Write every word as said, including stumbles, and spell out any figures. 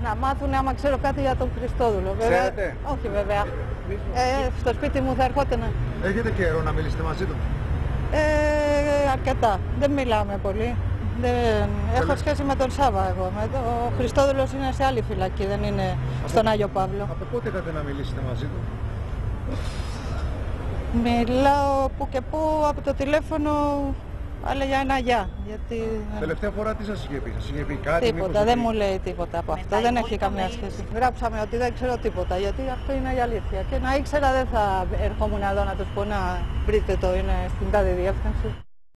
να μάθουν άμα ξέρω κάτι για τον Χριστόδουλο. Βέβαια, ξέρετε? Όχι βέβαια. Ε, στο σπίτι μου θα ερχόταν. Έχετε καιρό να μιλήσετε μαζί του? Ε, αρκετά. Δεν μιλάμε πολύ. Δεν... Έχω σχέση με τον Σάβα εγώ. Με το... Ο Χριστόδουλος είναι σε άλλη φυλακή, δεν είναι Από... στον Άγιο Παύλο. Από πότε είχατε να μιλήσετε μαζί του? Μιλάω που και που από το τηλέφωνο, αλλά για ένα γεια. Γιατί... Τελευταία φορά τι σας είχε πει? Σας είχε πει κάτι? Τίποτα, δεν μου λέει τίποτα από αυτό, δεν έχει καμία σχέση. Γράψαμε ότι δεν ξέρω τίποτα, γιατί αυτό είναι η αλήθεια. Και να ήξερα δεν θα ερχόμουν εδώ να τους πω να βρείτε το, είναι στην τάδε διεύθυνση.